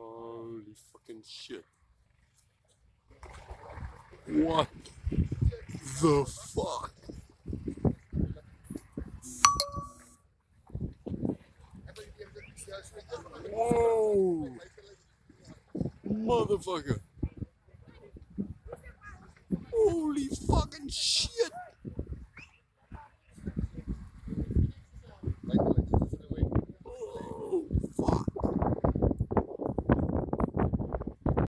Holy fucking shit. What the fuck? Whoa! Motherfucker! Holy fucking shit!